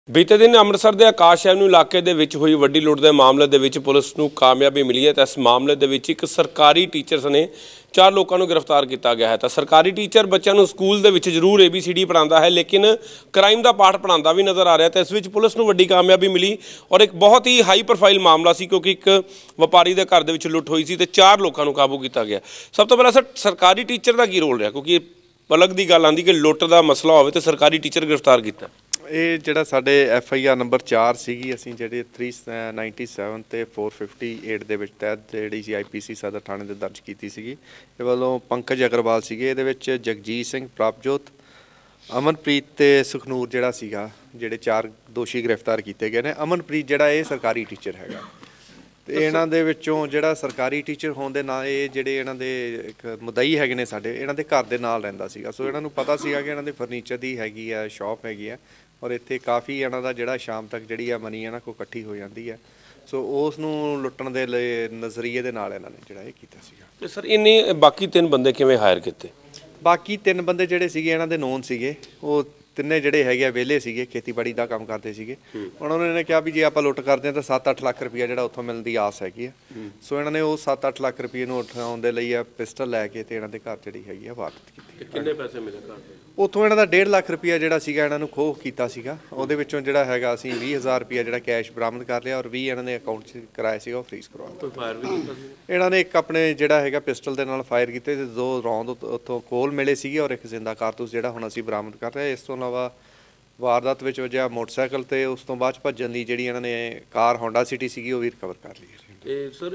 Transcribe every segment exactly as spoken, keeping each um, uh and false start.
बीते दिन अमृतसर के आकाश एवेन्यू इलाके दे विच हुई वड्डी लुट के मामले दे विच पुलिस नूं कामयाबी मिली है। तो इस मामले दे विच एक सरकारी टीचर सने चार लोगों को गिरफ्तार किया गया है। तो सरकारी टीचर बच्चों को स्कूल दे विच जरूर ए बी सी डी पढ़ाता है, लेकिन क्राइम का पाठ पढ़ाता भी नज़र आ रहा है। तो इस विच पुलिस नूं वड्डी कामयाबी मिली और एक बहुत ही हाई प्रोफाइल मामला सी, क्योंकि एक व्यापारी के घर दे विच लुट हुई सी ते चार लोगों को काबू किया गया। सब तो पहला सर सरकारी टीचर का की रोल रहा, क्योंकि अलग की गल आती कि लुट का मसला हो तो सरकारी टीचर गिरफ्तार किया। ਇਹ ਜਿਹੜਾ ਸਾਡੇ ਐਫ ਆਈ ਆਰ ਨੰਬਰ ਚਾਰ ਸੀਗੀ, ਅਸੀਂ ਜਿਹੜੇ ਥ੍ਰੀ ਨਾਈਨਟੀ ਸੈਵਨ ਤੇ ਫੋਰ ਫਿਫਟੀ ਏਟ ਦੇ ਵਿੱਚ ਤਹਿਤ ਜਿਹੜੀ ਸੀ ਆਈ ਪੀ ਸੀ ਸਦਰ ਥਾਣੇ ਦੇ ਦਰਜ ਕੀਤੀ ਸੀਗੀ। ਇਹ ਵੱਲੋਂ ਪੰਕਜ ਅਗਰਵਾਲ ਸੀਗੇ, ਇਹਦੇ ਵਿੱਚ ਜਗਜੀਤ ਸਿੰਘ, ਪ੍ਰਭਜੋਤ, ਅਮਨਪ੍ਰੀਤ ਤੇ ਸੁਖਨੂਰ ਜਿਹੜਾ ਸੀਗਾ, ਜਿਹੜੇ ਚਾਰ ਦੋਸ਼ੀ ਗ੍ਰਿਫਤਾਰ ਕੀਤੇ ਗਏ ਨੇ। ਅਮਨਪ੍ਰੀਤ ਜਿਹੜਾ ਇਹ ਸਰਕਾਰੀ ਟੀਚਰ ਹੈਗਾ ਤੇ ਇਹਨਾਂ ਦੇ ਵਿੱਚੋਂ ਜਿਹੜਾ ਸਰਕਾਰੀ ਟੀਚਰ ਹੋਣ ਦੇ ਨਾਲ ਇਹ ਜਿਹੜੇ ਇਹਨਾਂ ਦੇ ਇੱਕ ਮੁਦਈ ਹੈਗੇ ਨੇ ਸਾਡੇ, ਇਹਨਾਂ ਦੇ ਘਰ ਦੇ ਨਾਲ ਰਹਿੰਦਾ ਸੀਗਾ। ਸੋ ਇਹਨਾਂ ਨੂੰ ਪਤਾ ਸੀਗਾ ਕਿ ਇਹਨਾਂ ਦੇ ਫਰਨੀਚਰ ਦੀ ਹੈਗੀ ਆ ਸ਼ਾਪ ਹੈਗੀ ਆ और इत्थे काफ़ी इन्हां दा जिहड़ा शाम तक जिहड़ी आ मनी इन्हां कोल इकट्ठी हो जाती है। सो उस नूं लुट्टण दे लई नज़रिए दे नाल इन्हां ने जिहड़ा इह कीता सीगा। ते सर इन्ने बाकी तीन बंदे किवें हायर कीते? बाकी तीन बंदे जिहड़े सीगे इन्हां दे नोन सीगे, वो ਤਿੰਨੇ ਜਿਹੜੇ ਹੈਗੇ ਆ ਵਿਹਲੇ ਸੀਗੇ, ਖੇਤੀਬਾੜੀ ਦਾ ਕੰਮ ਕਰਦੇ ਸੀਗੇ। ਹੁਣ ਉਹਨਾਂ ਨੇ ਕਿਹਾ ਵੀ ਜੇ ਆਪਾਂ ਲੁੱਟ ਕਰਦੇ ਹਾਂ ਤਾਂ ਸੱਤ ਅੱਠ ਲੱਖ ਰੁਪਈਆ ਜਿਹੜਾ ਉੱਥੋਂ ਮਿਲਣ ਦੀ ਆਸ ਹੈਗੀ ਆ। ਸੋ ਇਹਨਾਂ ਨੇ ਉਹ ਸੱਤ ਅੱਠ ਲੱਖ ਰੁਪਈਏ ਨੂੰ ਉਠਾਉਣ ਦੇ ਲਈ ਆ ਪਿਸਟਲ ਲੈ ਕੇ ਤੇ ਇਹਨਾਂ ਦੇ ਘਰ ਜਿਹੜੀ ਹੈਗੀ ਆ ਵਾਰਦਾਤ ਕੀਤੀ। ਕਿੰਨੇ ਪੈਸੇ ਮਿਲੇ ਘਰ ਦੇ? ਉੱਥੋਂ ਇਹਨਾਂ ਦਾ ਡੇਢ ਲੱਖ ਰੁਪਈਆ ਜਿਹੜਾ ਸੀਗਾ ਇਹਨਾਂ ਨੂੰ ਖੋਹ ਕੀਤਾ ਸੀਗਾ। ਉਹਦੇ ਵਿੱਚੋਂ ਜਿਹੜਾ ਹੈਗਾ ਅਸੀਂ ਵੀਹ ਹਜ਼ਾਰ ਰੁਪਈਆ ਜਿਹੜਾ ਕੈਸ਼ ਬਰਾਮਦ ਕਰ ਲਿਆ ਔਰ ਵੀਹ ਇਹਨਾਂ ਦੇ ਅਕਾਊਂਟ 'ਚ ਕਰਾਇਆ ਸੀਗਾ ਉਹ ਫਰੀਜ਼ ਕਰਵਾ ਦਿੱਤਾ। ਫਾਇਰ ਵੀ ਕੀਤਾ ਸੀ ਇਹਨਾਂ ਨੇ ਇੱਕ ਆਪਣੇ ਜਿਹੜਾ ਹੈਗਾ ਪਿਸਟਲ ਦੇ ਨਾਲ ਫਾਇਰ ਕੀਤੇ ਤੇ ਦੋ ਰੌਂਦ ਉੱਥੋਂ ਕੋਲ ਮਿਲੇ ਸੀਗੇ ਔਰ ਇੱਕ ਜ਼ਿੰਦਾ ਕਾਰਤੂਸ ਜਿਹੜਾ ਹੁਣ ਅਸੀਂ ਬਰਾਮਦ ਕਰ ਰਹੇ। ਇਸ ਤੋਂ ਇਲਾਵਾ ਵਾਰਦਾਤ ਵਿੱਚ ਵਜਿਆ ਮੋਟਰਸਾਈਕਲ ਤੇ ਉਸ ਤੋਂ ਬਾਅਦ ਭੱਜਣ ਲਈ ਜਿਹੜੀ ਇਹਨਾਂ ਨੇ ਕਾਰ ਹੋਂਡਾ ਸਿਟੀ ਸੀਗੀ ਉਹ ਵੀ ਰਿਕਵਰ ਕਰ ਲਈ ਹੈ। ਤੇ ਸਰ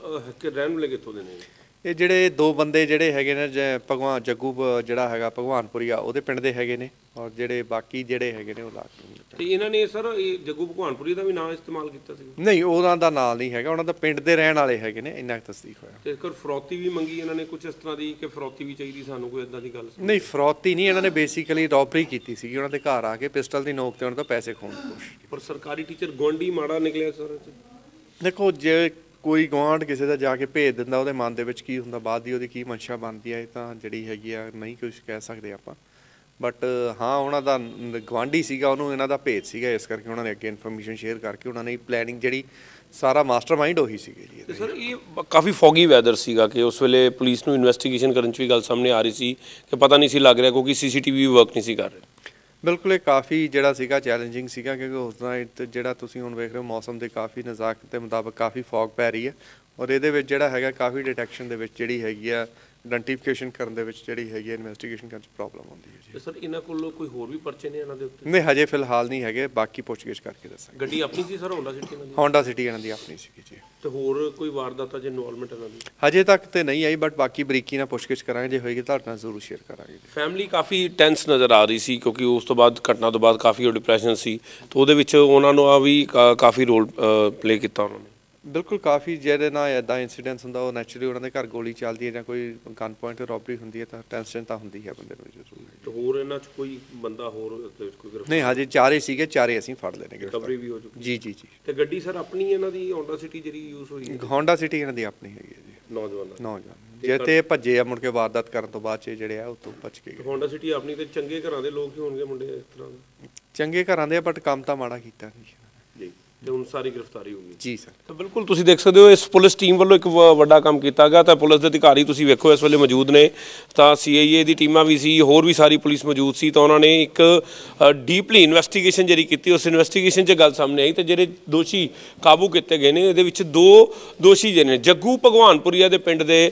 ਇਹ ਰਹਿਣ ਵਾਲੇ ਕਿੱਥੋਂ ਦੇ ਨੇ? ਇਹ ਜਿਹੜੇ ਦੋ ਬੰਦੇ ਜਿਹੜੇ ਹੈਗੇ ਨੇ ਭਗਵਾਨ ਜੱਗੂ ਜਿਹੜਾ ਹੈਗਾ ਭਗਵਾਨਪੁਰੀਆ ਉਹਦੇ ਪਿੰਡ ਦੇ ਹੈਗੇ ਨੇ ਔਰ ਜਿਹੜੇ ਬਾਕੀ ਜਿਹੜੇ ਹੈਗੇ ਨੇ ਉਹ ਲਾ ਤੇ ਇਹਨਾਂ ਨੇ ਸਰ ਇਹ ਜੱਗੂ ਭਗਵਾਨਪੁਰੀ ਦਾ ਵੀ ਨਾਮ ਇਸਤੇਮਾਲ ਕੀਤਾ ਸੀ? ਨਹੀਂ, ਉਹਨਾਂ ਦਾ ਨਾਮ ਨਹੀਂ ਹੈਗਾ, ਉਹਨਾਂ ਦਾ ਪਿੰਡ ਦੇ ਰਹਿਣ ਵਾਲੇ ਹੈਗੇ ਨੇ, ਇੰਨਾ ਤਸਦੀਕ ਹੋਇਆ। ਤੇ ਕਰ ਫਰੌਤੀ ਵੀ ਮੰਗੀ ਇਹਨਾਂ ਨੇ ਕੁਝ ਇਸ ਤਰ੍ਹਾਂ ਦੀ ਕਿ ਫਰੌਤੀ ਵੀ ਚਾਹੀਦੀ ਸਾਨੂੰ, ਕੋਈ ਇਦਾਂ ਦੀ ਗੱਲ? ਨਹੀਂ, ਫਰੌਤੀ ਨਹੀਂ, ਇਹਨਾਂ ਨੇ ਬੇਸਿਕਲੀ ਰੌਬਰੀ ਕੀਤੀ ਸੀਗੀ। ਉਹਨਾਂ ਦੇ ਘਰ ਆ ਕੇ ਪਿਸਟਲ ਦੀ ਨੋਕ ਤੇ ਉਹਨਾਂ ਤੋਂ ਪੈਸੇ ਖੋਹਣ ਦੀ ਕੋਸ਼ਿਸ਼ ਕੀਤੀ। ਪਰ ਸਰਕਾਰੀ ਟੀਚਰ ਗੁਆਂਢੀ ਮਾੜਾ ਨਿਕਲਿਆ ਸਰ? ਦੇਖੋ, ਜੇ ਕੋਈ ਗੁਆਂਢ ਕਿਸੇ ਦਾ ਜਾ ਕੇ ਭੇਜ ਦਿੰਦਾ ਉਹਦੇ ਮਨ ਦੇ ਵਿੱਚ ਕੀ ਹੁੰਦਾ, ਬਾਅਦ ਦੀ ਉਹਦੀ ਕੀ ਮਨਸ਼ਾ ਬਣਦੀ ਹੈ, ਇਹ ਤਾਂ ਜਿਹੜੀ ਹੈਗੀ ਆ ਨਹੀਂ ਕੁਝ ਕਹਿ ਸਕਦੇ ਆਪਾਂ। ਬਟ ਹਾਂ, ਉਹਨਾਂ ਦਾ ਗੁਆਂਢੀ ਸੀਗਾ, ਉਹਨੂੰ ਇਹਨਾਂ ਦਾ ਭੇਜ ਸੀਗਾ, ਇਸ ਕਰਕੇ ਉਹਨਾਂ ਨੇ ਅੱਗੇ ਇਨਫੋਰਮੇਸ਼ਨ ਸ਼ੇਅਰ ਕਰਕੇ ਉਹਨਾਂ ਨੇ ਪਲੈਨਿੰਗ ਜਿਹੜੀ ਸਾਰਾ ਮਾਸਟਰਮਾਈਂਡ ਉਹੀ ਸੀਗੇ ਜੀ। ਸਰ ਇਹ ਕਾਫੀ ਫੌਗੀ ਵੈਦਰ ਸੀਗਾ ਕਿ ਉਸ ਵੇਲੇ ਪੁਲਿਸ ਨੂੰ ਇਨਵੈਸਟੀਗੇਸ਼ਨ ਕਰਨ 'ਚ ਵੀ ਗੱਲ ਸਾਹਮਣੇ ਆ ਰਹੀ ਸੀ ਕਿ ਪਤਾ ਨਹੀਂ ਸੀ ਲੱਗ ਰਿਹਾ, ਕਿਉਂਕਿ ਸੀ ਸੀ ਟੀ ਵੀ ਵਰਕ ਨਹੀਂ ਸੀ ਕਰ ਰਿਹਾ। ਬਿਲਕੁਲ, ਇਹ ਕਾਫੀ ਜਿਹੜਾ ਸੀਗਾ ਚੈਲੰਜਿੰਗ ਸੀਗਾ, ਕਿਉਂਕਿ ਉਸ ਨਾਈਟ ਜਿਹੜਾ ਤੁਸੀਂ ਹੁਣ ਵੇਖ ਰਹੇ ਹੋ ਮੌਸਮ ਦੇ ਕਾਫੀ ਨਜ਼ਾਕਤ ਦੇ ਮੁਤਾਬਕ ਕਾਫੀ ਫੌਗ ਪੈ ਰਹੀ ਹੈ ਔਰ ਇਹਦੇ ਵਿੱਚ ਜਿਹੜਾ ਹੈਗਾ ਕਾਫੀ ਡਿਟੈਕਸ਼ਨ ਦੇ ਵਿੱਚ ਜਿਹੜੀ ਹੈਗੀ ਆ ਆਇਡੈਂਟੀਫਿਕੇਸ਼ਨ ਕਰਨ ਦੇ ਵਿੱਚ ਜਿਹੜੀ ਹੈਗੀ ਇਨਵੈਸਟੀਗੇਸ਼ਨ ਕਰਨ 'ਚ ਪ੍ਰੋਬਲਮ ਹੁੰਦੀ ਹੈ ਜੀ। ਸਰ ਇਹਨਾਂ ਕੋਲ ਕੋਈ ਹੋਰ ਵੀ ਪਰਚੇ ਨੇ ਇਹਨਾਂ ਦੇ ਉੱਤੇ? ਨਹੀਂ, ਹਜੇ ਫਿਲਹਾਲ ਨਹੀਂ ਹੈਗੇ, ਬਾਕੀ ਪੁੱਛਗਿੱਛ ਕਰਕੇ ਦੱਸਾਂਗੇ। ਗੱਡੀ ਆਪਣੀ ਸੀ ਸਰ? ਹੋਂਡਾ ਸਿਟੀ ਇਹਨਾਂ ਦੀ? ਹੋਂਡਾ ਸਿਟੀ ਇਹਨਾਂ ਦੀ ਆਪਣੀ ਸੀਗੀ ਜੀ। ਤੇ ਹੋਰ ਕੋਈ ਵਾਰਦਾਤਾਂ 'ਚ ਇਨਵੋਲਵਮੈਂਟ ਇਹਨਾਂ ਦੀ ਹਜੇ ਤੱਕ ਤੇ ਨਹੀਂ ਆਈ, ਬਟ ਬਾਕੀ ਬਰੀਕੀ ਨਾਲ ਪੁੱਛਗਿੱਛ ਕਰਾਂਗੇ, ਜੇ ਹੋਏਗੀ ਤੁਹਾਡੇ ਨਾਲ ਜ਼ਰੂਰ ਸ਼ੇਅਰ ਕਰਾਂਗੇ। ਫੈਮਿਲੀ ਕਾਫੀ ਟੈਂਸ ਨਜ਼ਰ ਆ ਰਹੀ ਸੀ, ਕਿਉਂਕਿ ਉਸ ਤੋਂ ਬਾਅਦ ਘਟਨਾ ਤੋਂ ਬਾਅਦ ਕਾਫੀ ਉਹ ਡਿਪਰੈਸ਼ਨ ਸੀ, ਤਾਂ ਉਹਦੇ ਵਿੱਚ ਉਹਨਾਂ ਨੂੰ ਆ ਵੀ ਕਾਫੀ ਰੋਲ ਪਲੇ ਕੀਤਾ ਉਹਨਾਂ ਨੇ। ਬਿਲਕੁਲ, ਕਾਫੀ ਜਿਹਦੇ ਨਾਲ ਇੱਦਾਂ ਇੰਸੀਡੈਂਟਸ ਹੁੰਦਾ ਉਹ ਨੈਚੁਰਲੀ ਉਹਨਾਂ ਦੇ ਘਰ ਗੋਲੀ ਚੱਲਦੀ ਹੈ ਜਾਂ ਕੋਈ ਗਨ ਪੁਆਇੰਟ ਰੋਬਰੀ ਹੁੰਦੀ ਹੈ ਤਾਂ ਟੈਂਸ਼ਨ ਤਾਂ ਹੁੰਦੀ ਹੈ ਬੰਦੇ ਨੂੰ ਜ਼ਰੂਰ। ਤੇ ਹੋਰ ਇਹਨਾਂ 'ਚ ਕੋਈ ਬੰਦਾ ਹੋਰ ਕੋਈ? ਨਹੀਂ, ਹਜੇ ਚਾਰੇ ਸੀਗੇ, ਚਾਰੇ ਅਸੀਂ ਫੜ ਲੈਣੇ। ਰਿਕਵਰੀ ਵੀ ਹੋ ਚੁੱਕੀ? ਜੀ ਜੀ ਜੀ। ਤੇ ਗੱਡੀ ਸਰ ਆਪਣੀ ਇਹਨਾਂ ਦੀ ਹੋਂਡਾ ਸਿਟੀ ਜਿਹੜੀ ਯੂਜ਼ ਹੋਈ? ਹੋਂਡਾ ਸਿਟੀ ਇਹਨਾਂ ਦੀ ਆਪਣੀ ਹੈਗੀ ਹੈ ਜੀ। ਨੌਜਵਾਨ ਨੌਜਵਾਨ ਜੇ ਤੇ ਭੱਜੇ ਆ ਮੁੜ ਕੇ ਵਾਰਦਾਤ ਕਰਨ ਤੋਂ ਬਾਅਦ 'ਚ ਜਿਹੜੇ ਆ ਉਹ ਤੋਂ ਬਚ ਕੇ ਗਏ। ਹੋਂਡਾ ਸਿਟੀ ਆਪਣੀ ਤੇ ਚੰਗੇ ਘਰਾਂ ਦੇ ਲੋਕ ਹੀ ਹੋਣਗੇ ਮੁੰਡੇ ਇਸ ਤਰ੍ਹਾਂ ਦੇ? ਚੰਗੇ ਘਰਾਂ ਦੇ, ਬਟ ਕੰਮ ਤਾਂ ਮਾੜਾ ਕੀਤਾ ਨਹੀਂ ਜੀ। ਤੇ ਹੁਣ ਸਾਰੀ ਗ੍ਰਿਫਤਾਰੀ ਹੋ ਗਈ ਜੀ ਸਰ। ਤਾਂ ਬਿਲਕੁਲ ਤੁਸੀਂ ਦੇਖ ਸਕਦੇ ਹੋ ਇਸ ਪੁਲਿਸ ਟੀਮ ਵੱਲੋਂ ਇੱਕ ਵੱਡਾ ਕੰਮ ਕੀਤਾ ਗਿਆ। ਤਾਂ ਪੁਲਿਸ ਦੇ ਅਧਿਕਾਰੀ ਤੁਸੀਂ ਵੇਖੋ ਇਸ ਵੇਲੇ ਮੌਜੂਦ ਨੇ, ਤਾਂ ਸੀ ਆਈ ਏ ਦੀ ਟੀਮਾਂ ਵੀ ਸੀ, ਹੋਰ ਵੀ ਸਾਰੀ ਪੁਲਿਸ ਮੌਜੂਦ ਸੀ। ਤਾਂ ਉਹਨਾਂ ਨੇ ਇੱਕ ਡੀਪਲੀ ਇਨਵੈਸਟੀਗੇਸ਼ਨ ਜਿਹੜੀ ਕੀਤੀ, ਉਸ ਇਨਵੈਸਟੀਗੇਸ਼ਨ 'ਚ ਗੱਲ ਸਾਹਮਣੇ ਆਈ ਤੇ ਜਿਹੜੇ ਦੋਸ਼ੀ ਕਾਬੂ ਕੀਤੇ ਗਏ ਨੇ ਇਹਦੇ ਵਿੱਚ ਦੋ ਦੋਸ਼ੀ ਜਿਹੜੇ ਨੇ ਜੱਗੂ ਭਗਵਾਨਪੁਰੀਆ ਦੇ ਪਿੰਡ ਦੇ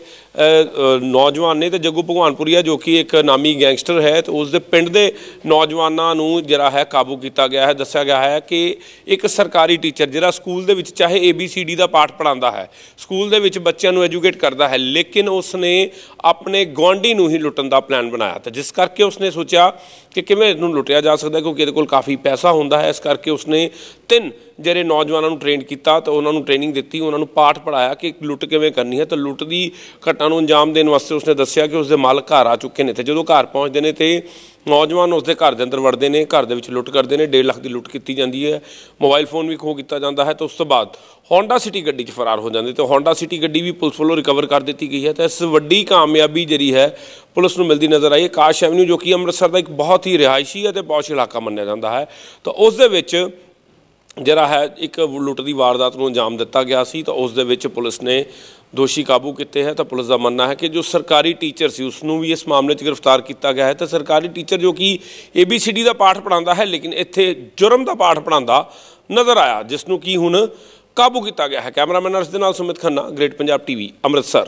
ਨੌਜਵਾਨ ਨੇ ਤੇ ਜੱਗੂ ਭਗਵਾਨਪੁਰੀਆ ਜੋ ਕਿ ਇੱਕ ਨਾਮੀ ਗੈਂਗਸਟਰ ਹੈ, ਤੇ ਉਸ ਦੇ ਪਿੰਡ ਦੇ ਨੌਜਵਾਨਾਂ ਨੂੰ ਜਿਹੜਾ ਹੈ ਕਾਬੂ ਕੀਤਾ ਗਿਆ ਹੈ। ਦੱਸਿਆ ਗਿਆ ਹੈ ਕਿ ਇੱਕ ਸਰਕਾਰੀ टीचर जिहड़ा स्कूल दे विच चाहे ए बी सी डी का पाठ पढ़ाता है, स्कूल दे विच बच्चों को एजुकेट करता है, लेकिन उसने अपने गुआढ़ी नूं ही लुटन का प्लान बनाया। तो जिस करके उसने सोचा कि किवें इहनूं लुटिया जा सकता, क्योंकि इहदे कोल काफ़ी पैसा हुंदा है। इस करके उसने तीन ਜਿਹੜੇ ਨੌਜਵਾਨਾਂ ਨੂੰ ਟ੍ਰੇਨ ਕੀਤਾ ਤਾਂ ਉਹਨਾਂ ਨੂੰ ਟ੍ਰੇਨਿੰਗ ਦਿੱਤੀ, ਉਹਨਾਂ ਨੂੰ ਪਾਠ ਪੜਾਇਆ ਕਿ ਲੁੱਟ ਕਿਵੇਂ ਕਰਨੀ ਹੈ। ਤਾਂ ਲੁੱਟ ਦੀ ਘਟਨਾ ਨੂੰ ਅੰਜਾਮ ਦੇਣ ਵਾਸਤੇ ਉਸਨੇ ਦੱਸਿਆ ਕਿ ਉਸਦੇ ਮਾਲਕ ਘਰ ਆ ਚੁੱਕੇ ਨੇ, ਤੇ ਜਦੋਂ ਘਰ ਪਹੁੰਚਦੇ ਨੇ ਤੇ ਨੌਜਵਾਨ ਉਸਦੇ ਘਰ ਦੇ ਅੰਦਰ ਵੜਦੇ ਨੇ, ਘਰ ਦੇ ਵਿੱਚ ਲੁੱਟ ਕਰਦੇ ਨੇ, ਡੇਢ ਲੱਖ ਦੀ ਲੁੱਟ ਕੀਤੀ ਜਾਂਦੀ ਹੈ, ਮੋਬਾਈਲ ਫੋਨ ਵੀ ਖੋਹ ਕੀਤਾ ਜਾਂਦਾ ਹੈ। ਤਾਂ ਉਸ ਤੋਂ ਬਾਅਦ ਹੋਂਡਾ ਸਿਟੀ ਗੱਡੀ 'ਚ ਫਰਾਰ ਹੋ ਜਾਂਦੇ, ਤੇ ਹੋਂਡਾ ਸਿਟੀ ਗੱਡੀ ਵੀ ਪੁਲਿਸ ਵੱਲੋਂ ਰਿਕਵਰ ਕਰ ਦਿੱਤੀ ਗਈ ਹੈ। ਤਾਂ ਇਸ ਵੱਡੀ ਕਾਮਯਾਬੀ ਜਿਹੜੀ ਹੈ ਪੁਲਿਸ ਨੂੰ ਮਿਲਦੀ ਨਜ਼ਰ ਆਈ ਹੈ। ਕਾਸ਼ ਐਵਨਿਊ ਜੋ ਕਿ ਅੰਮ੍ਰਿਤਸਰ ਦਾ ਇੱਕ ਬਹੁਤ ਹੀ ਰਿਹਾਇਸ਼ੀ ਅਤੇ ਪੌਸ਼ ਇਲਾਕਾ ਮੰਨਿਆ ਜਾਂਦਾ ਹੈ, ਤਾਂ ਉਸ ਦੇ ਵਿੱਚ ਜਿਹੜਾ ਹੈ ਇੱਕ ਲੁੱਟ ਦੀ ਵਾਰਦਾਤ ਨੂੰ ਅੰਜਾਮ ਦਿੱਤਾ ਗਿਆ ਸੀ। ਤਾਂ ਉਸ ਦੇ ਵਿੱਚ ਪੁਲਿਸ ਨੇ ਦੋਸ਼ੀ ਕਾਬੂ ਕੀਤੇ ਹੈ। ਤਾਂ ਪੁਲਿਸ ਦਾ ਮੰਨਣਾ ਹੈ ਕਿ ਜੋ ਸਰਕਾਰੀ ਟੀਚਰ ਸੀ ਉਸ ਨੂੰ ਵੀ ਇਸ ਮਾਮਲੇ 'ਚ ਗ੍ਰਿਫਤਾਰ ਕੀਤਾ ਗਿਆ ਹੈ। ਤਾਂ ਸਰਕਾਰੀ ਟੀਚਰ ਜੋ ਕਿ ਏ ਬੀ ਸੀ ਡੀ ਦਾ ਪਾਠ ਪੜ੍ਹਾਉਂਦਾ ਹੈ, ਲੇਕਿਨ ਇੱਥੇ ਜੁਰਮ ਦਾ ਪਾਠ ਪੜ੍ਹਾਉਂਦਾ ਨਜ਼ਰ ਆਇਆ, ਜਿਸ ਨੂੰ ਕਿ ਹੁਣ ਕਾਬੂ ਕੀਤਾ ਗਿਆ ਹੈ। ਕੈਮਰਾਮੈਨ ਅਰਸ਼ ਦੇ ਨਾਲ ਸੁਮਿਤ ਖੰਨਾ, ਗ੍ਰੇਟ ਪੰਜਾਬ ਟੀਵੀ, ਅੰਮ੍ਰਿਤਸਰ।